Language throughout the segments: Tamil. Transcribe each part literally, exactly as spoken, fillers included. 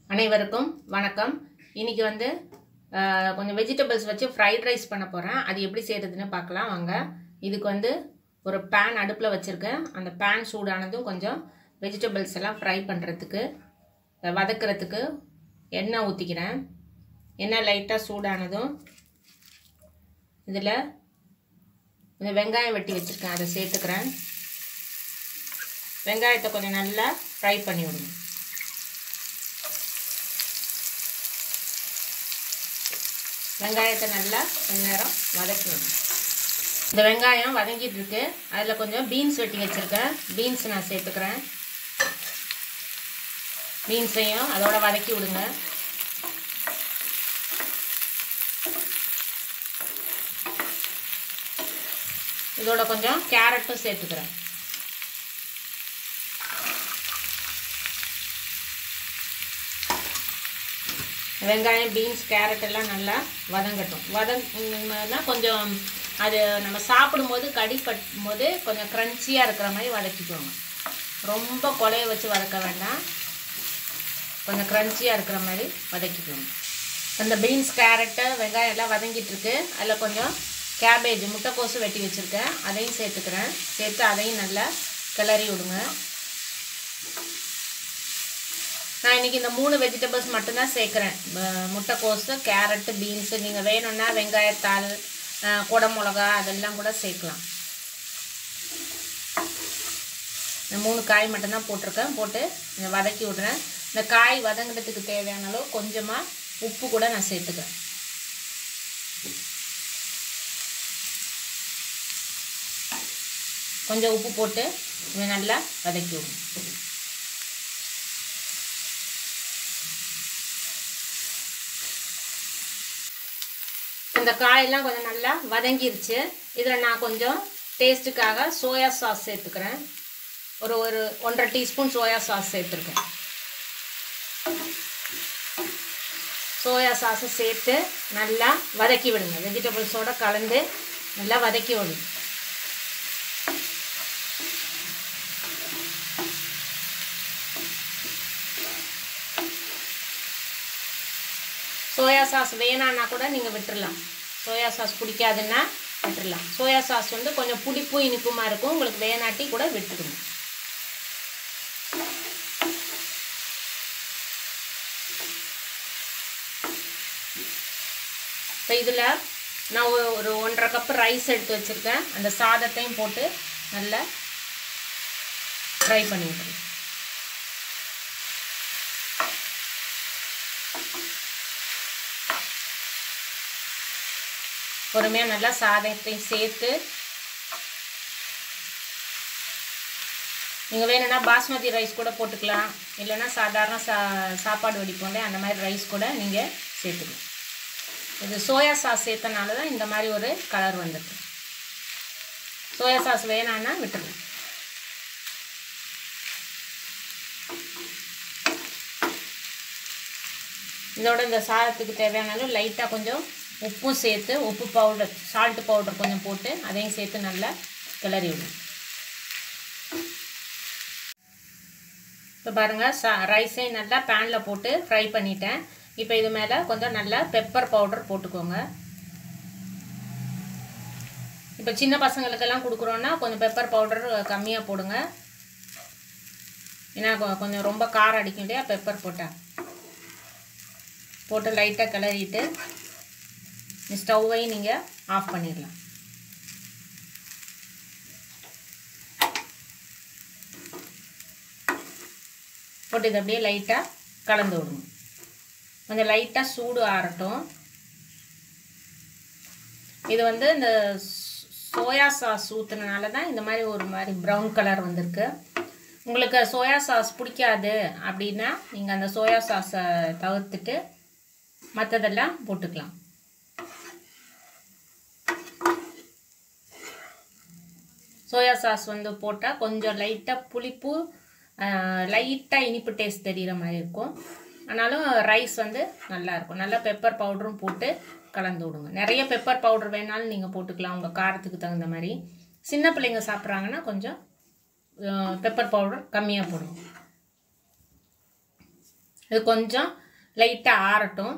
அனைவருக்கும் வணக்கம். இன்னைக்கு வந்து கொஞ்சம் வெஜிடபிள்ஸ் வச்சு ஃப்ரைட் ரைஸ் பண்ண போகிறேன். அது எப்படி செய்கிறதுன்னு பார்க்கலாம் வாங்க. இதுக்கு வந்து ஒரு பேன் அடுப்பில் வச்சுருக்கேன். அந்த பேன் சூடானதும் கொஞ்சம் வெஜிடபிள்ஸ் எல்லாம் ஃப்ரை பண்ணுறதுக்கு வதக்கிறதுக்கு எண்ணெய் ஊற்றிக்கிறேன். எண்ணெய் லைட்டாக சூடானதும் இதில் இந்த வெங்காயம் வெட்டி வச்சுருக்கேன், அதை சேர்த்துக்கிறேன். வெங்காயத்தை கொஞ்சம் நல்லா ஃப்ரை பண்ணி விடுங்க. வெங்காயத்தை நல்லா கொஞ்ச நேரம் வதக்கணும். இந்த வெங்காயம் வதங்கிட்டு இருக்கு. அதில் கொஞ்சம் பீன்ஸ் வெட்டி வச்சுருக்கேன், பீன்ஸ் நான் சேர்த்துக்கிறேன். பீன்ஸையும் அதோட வதக்கி விடுங்க. இதோட கொஞ்சம் கேரட்டும் சேர்த்துக்கிறேன். வெங்காயம் பீன்ஸ் கேரட் எல்லாம் நல்லா வதங்கட்டும். வதங்கினா கொஞ்சம் அது நம்ம சாப்பிடும்போது கடி பட்டும் போது கொஞ்சம் க்ரன்ச்சியாக இருக்கிற மாதிரி வதக்கிக்கோங்க. ரொம்ப கொலைய வச்சு வதக்க வேண்டாம், கொஞ்சம் க்ரன்ச்சியாக இருக்கிற மாதிரி வதக்கிக்கோங்க. அந்த பீன்ஸ் கேரட்டு வெங்காயம் எல்லாம் வதங்கிட்டு இருக்கு. அதில் கொஞ்சம் கேபேஜ் முட்டைக்கோசு வெட்டி வச்சுருக்கேன், அதையும் சேர்த்துக்கிறேன். சேர்த்து அதையும் நல்லா கிளறி விடுங்க. நான் இன்றைக்கி இந்த மூணு வெஜிடபிள்ஸ் மட்டும்தான் சேர்க்குறேன், முட்டைக்கோசு கேரட்டு பீன்ஸு. நீங்கள் வேணும்னா வெங்காயத்தாள் குடை மிளகா அதெல்லாம் கூட சேர்க்கலாம். இந்த மூணு காய் மட்டும்தான் போட்டிருக்கேன். போட்டு இந்த வதக்கி விடுறேன். இந்த காய் வதங்கிறதுக்கு தேவையான அளவு கொஞ்சமாக உப்பு கூட நான் சேர்த்துக்கிறேன். கொஞ்சம் உப்பு போட்டு இதை நல்லா வதக்கி விடுங்க. இந்த காயெல்லாம் கொஞ்சம் நல்லா வதங்கிருச்சு. இதில் நான் கொஞ்சம் டேஸ்ட்டுக்காக சோயா சாஸ் சேர்த்துக்கிறேன். ஒரு ஒரு ஒன்றரை டீஸ்பூன் சோயா சாஸ் சேர்த்துருக்கேன். சோயா சாஸை சேர்த்து நல்லா வதக்கி விடுங்க. வெஜிடபிள்ஸோடு கலந்து நல்லா வதக்கி விடுங்க. சோயா சாஸ் வேணான்னா கூட நீங்கள் விட்டுடலாம். சோயா சாஸ் பிடிக்காதுன்னா விட்டுடலாம். சோயா சாஸ் வந்து கொஞ்சம் புளிப்பும் இனிப்புமாக இருக்கும். உங்களுக்கு வேணாட்டி கூட விட்டுடுங்க. இப்போ இதில் நான் ஒரு ஒன்றரை கப்பு ரைஸ் எடுத்து வச்சுருக்கேன். அந்த சாதத்தையும் போட்டு நல்லா ஃப்ரை பண்ணி விட்டுருங்க. பொறுமையாக நல்லா சாதத்தையும் சேர்த்து, நீங்கள் வேணும்னா பாஸ்மதி ரைஸ் கூட போட்டுக்கலாம், இல்லைன்னா சாதாரண சா சாப்பாடு வடிப்போம்ல அந்த மாதிரி ரைஸ் கூட நீங்கள் சேர்த்துக்கலாம். இது சோயா சாஸ் சேர்த்தனால தான் இந்த மாதிரி ஒரு கலர் வந்துருக்கு. சோயா சாஸ் வேணான்னா விட்டுருங்க. இதோட இந்த சாதத்துக்கு தேவையானாலும் லைட்டாக கொஞ்சம் உப்பும் சேர்த்து, உப்பு பவுடர் சால்ட்டு பவுடர் கொஞ்சம் போட்டு அதையும் சேர்த்து நல்லா கிளறி விடும். இப்போ பாருங்கள், சா ரைஸையும் நல்லா பேனில் போட்டு ஃப்ரை பண்ணிட்டேன். இப்போ இது மேலே கொஞ்சம் நல்லா பெப்பர் பவுடர் போட்டுக்கோங்க. இப்போ சின்ன பசங்களுக்கெல்லாம் கொடுக்குறோன்னா கொஞ்சம் பெப்பர் பவுடர் கம்மியாக போடுங்க. ஏன்னா கொஞ்சம் ரொம்ப காரம் அடிக்கும் இல்லையா பெப்பர் போட்டால். போட்டு லைட்டாக கிளறிட்டு ஸ்டவ்வையும் நீங்கள் ஆஃப் பண்ணிடலாம். போட்டு இதை அப்படியே லைட்டாக கலந்து விடுங்க. கொஞ்சம் லைட்டாக சூடு ஆறட்டும். இது வந்து இந்த சோயா சாஸ் ஊற்றுனால தான் இந்த மாதிரி ஒரு மாதிரி ப்ரௌன் கலர் வந்திருக்கு. உங்களுக்கு சோயா சாஸ் பிடிக்காது அப்படின்னா நீங்கள் அந்த சோயா சாஸை தவிர்த்துட்டு மற்றதெல்லாம் போட்டுக்கலாம். சோயா சாஸ் வந்து போட்டால் கொஞ்சம் லைட்டாக புளிப்பு, லைட்டாக இனிப்பு டேஸ்ட் தெரிகிற மாதிரி இருக்கும். ஆனாலும் ரைஸ் வந்து நல்லாயிருக்கும். நல்லா பெப்பர் பவுடரும் போட்டு கலந்து விடுங்க. நிறைய பெப்பர் பவுடர் வேணாலும் நீங்கள் போட்டுக்கலாம் உங்கள் காரத்துக்கு தகுந்த மாதிரி. சின்ன பிள்ளைங்க சாப்பிட்றாங்கன்னா கொஞ்சம் பெப்பர் பவுடர் கம்மியாக போடுங்க. இது கொஞ்சம் லைட்டாக ஆறட்டும்.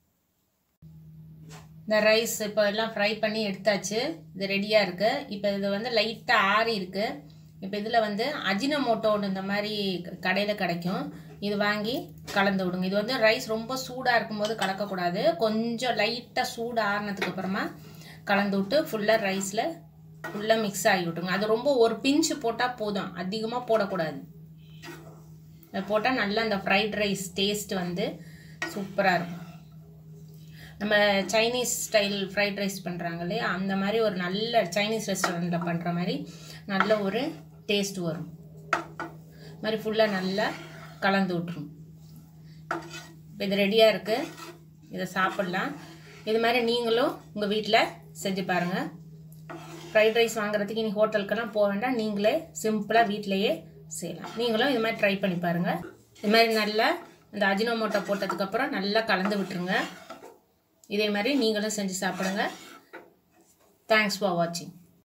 இந்த ரைஸ் இப்போ எல்லாம் ஃப்ரை பண்ணி எடுத்தாச்சு. இது ரெடியாக இருக்குது. இப்போ இது வந்து லைட்டாக ஆறி இருக்குது. இப்போ இதில் வந்து அஜினமோட்டோன்னு இந்த மாதிரி கடையில் கிடைக்கும். இது வாங்கி கலந்து விடுங்க. இது வந்து ரைஸ் ரொம்ப சூடாக இருக்கும்போது கலக்கக்கூடாது. கொஞ்சம் லைட்டாக சூடு ஆறினதுக்கு அப்புறமா கலந்து விட்டு ஃபுல்லாக ரைஸில் ஃபுல்லாக மிக்ஸ் ஆகி விட்டுருங்க. அது ரொம்ப ஒரு பிஞ்சு போட்டால் போதும், அதிகமாக போடக்கூடாது. அதை போட்டால் நல்லா அந்த ஃப்ரைட் ரைஸ் டேஸ்ட் வந்து சூப்பராக இருக்கும். நம்ம சைனீஸ் ஸ்டைல் ஃப்ரைட் ரைஸ் பண்ணுறாங்க இல்லையா, அந்த மாதிரி ஒரு நல்ல சைனீஸ் ரெஸ்டாரண்ட்டில் பண்ணுற மாதிரி நல்ல ஒரு டேஸ்ட் வரும். இது மாதிரி ஃபுல்லாக நல்லா கலந்து விட்டுரும். இப்போ இது ரெடியாக இருக்குது. இதை சாப்பிட்லாம். இது மாதிரி நீங்களும் உங்கள் வீட்டில் செஞ்சு பாருங்கள். ஃப்ரைட் ரைஸ் வாங்குறதுக்கு இனி ஹோட்டலுக்கெல்லாம் போக வேண்டாம், நீங்களே சிம்பிளாக வீட்டிலையே செய்யலாம். நீங்களும் இது மாதிரி ட்ரை பண்ணி பாருங்கள். இது மாதிரி நல்லா இந்த அஜினோமோட்டோ போட்டதுக்கப்புறம் நல்லா கலந்து விட்டுருங்க. இதே மாதிரி நீங்களும் செஞ்சு சாப்பிடுங்க. தேங்க்ஸ் ஃபார் வாட்சிங்.